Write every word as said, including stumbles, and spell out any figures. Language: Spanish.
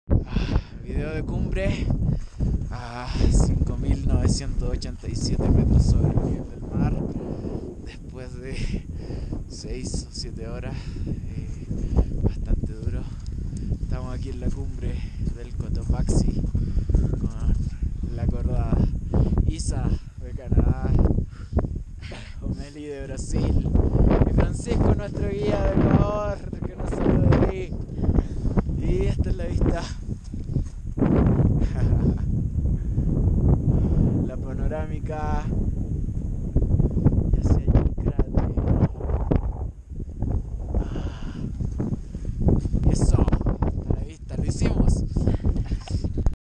Video de cumbre a cinco mil novecientos ochenta y siete metros sobre el nivel del mar, después de seis o siete horas, eh, bastante duro. Estamos aquí en la cumbre del Cotopaxi con la cordada Isa de Canadá, Omeli de Brasil y Francisco, nuestro guía de Ecuador, que nos saluda de ahí. Y esta es la vista, la panorámica